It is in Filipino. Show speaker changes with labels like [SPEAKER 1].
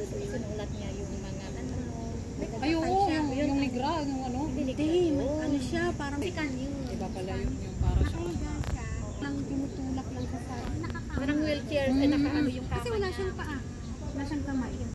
[SPEAKER 1] sinulat niya yung mga ano.
[SPEAKER 2] Ay, oo, yung negra, yung ano.
[SPEAKER 3] Hindi, ano siya, parang
[SPEAKER 2] Iba pala yung para sa
[SPEAKER 3] nang tinutulak lang sa
[SPEAKER 1] Parang wheelchair, nakaano yung kama
[SPEAKER 3] kasi wala
[SPEAKER 1] niya.
[SPEAKER 3] siyang paa. Wala siyang kamay.